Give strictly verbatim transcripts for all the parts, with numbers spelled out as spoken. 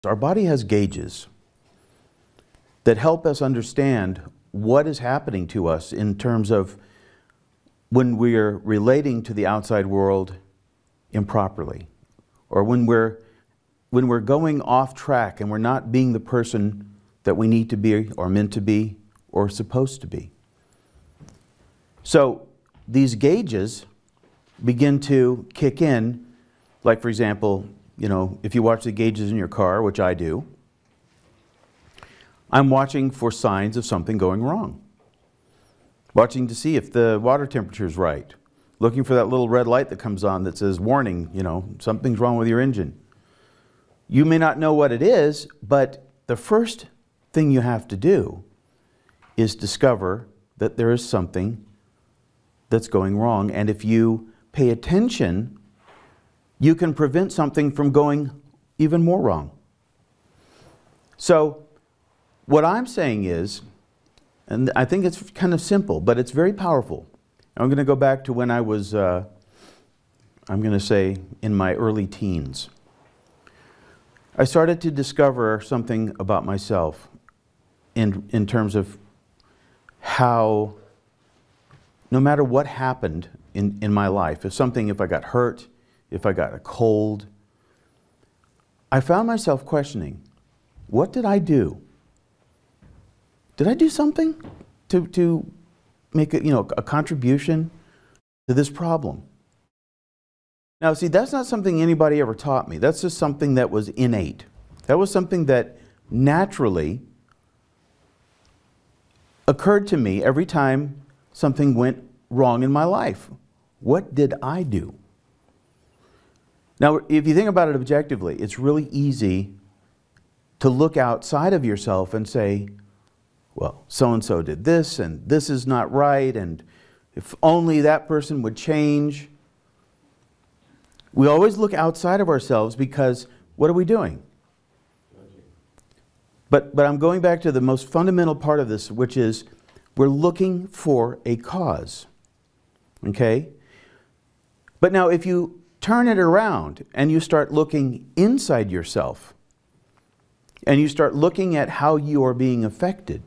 Our body has gauges that help us understand what is happening to us in terms of when we're relating to the outside world improperly, or when we're, when we're going off track and we're not being the person that we need to be or meant to be or supposed to be. So these gauges begin to kick in, like for example, you know, if you watch the gauges in your car, which I do, I'm watching for signs of something going wrong. Watching to see if the water temperature is right. Looking for that little red light that comes on that says, warning, you know, something's wrong with your engine. You may not know what it is, but the first thing you have to do is discover that there is something that's going wrong. And if you pay attention, you can prevent something from going even more wrong. So what I'm saying is, and I think it's kind of simple, but it's very powerful. I'm going to go back to when I was, uh, I'm going to say, in my early teens. I started to discover something about myself in, in terms of how, no matter what happened in, in my life, if something, if I got hurt, if I got a cold, I found myself questioning, what did I do? Did I do something to, to make a, you know, a contribution to this problem? Now, see, that's not something anybody ever taught me. That's just something that was innate. That was something that naturally occurred to me every time something went wrong in my life. What did I do? Now, if you think about it objectively, it's really easy to look outside of yourself and say, well, so-and-so did this, and this is not right, and if only that person would change. We always look outside of ourselves because what are we doing? But, but I'm going back to the most fundamental part of this, which is we're looking for a cause. Okay? But now if you turn it around and you start looking inside yourself and you start looking at how you are being affected,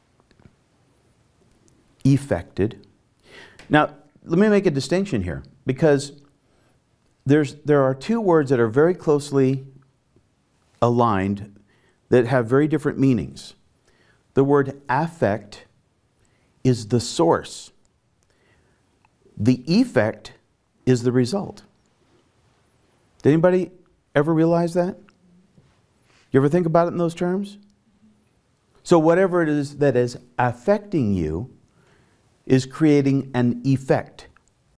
affected. Now, let me make a distinction here, because there's, there are two words that are very closely aligned that have very different meanings. The word affect is the source. The effect is the result. Did anybody ever realize that? You ever think about it in those terms? So whatever it is that is affecting you is creating an effect.